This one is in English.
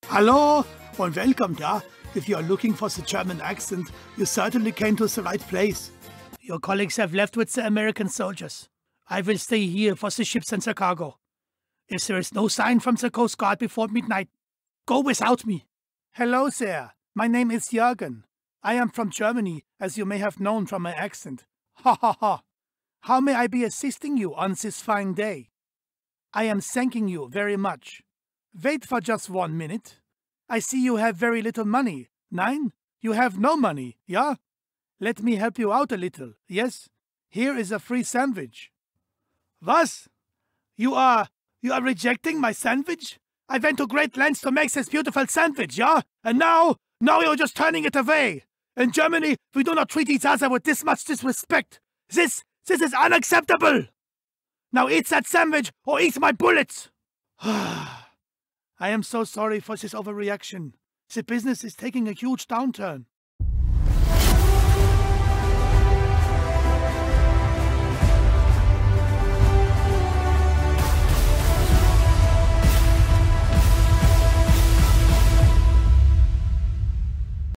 Hallo und welcome, ja? If you are looking for the German accent, you certainly came to the right place. Your colleagues have left with the American soldiers. I will stay here for the ships and the cargo. If there is no sign from the Coast Guard before midnight, go without me. Hello there. My name is Jürgen. I am from Germany, as you may have known from my accent. Ha ha ha. How may I be assisting you on this fine day? I am thanking you very much. Wait for just 1 minute. I see you have very little money. Nein? You have no money, yeah? Let me help you out a little, yes? Here is a free sandwich. Was? You are rejecting my sandwich? I went to great lengths to make this beautiful sandwich, yeah? And now you're just turning it away. In Germany, we do not treat each other with this much disrespect. This is unacceptable. Now eat that sandwich or eat my bullets. I am so sorry for this overreaction. The business is taking a huge downturn.